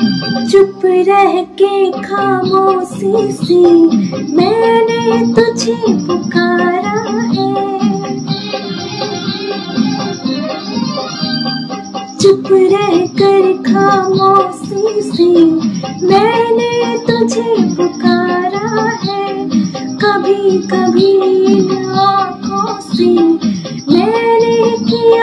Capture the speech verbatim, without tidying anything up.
चुप रह के खामोशी सी मैंने तुझे पुकारा है। चुप रह कर खामोशी सी मैंने तुझे पुकारा है। कभी कभी इन आँखों से मैंने किया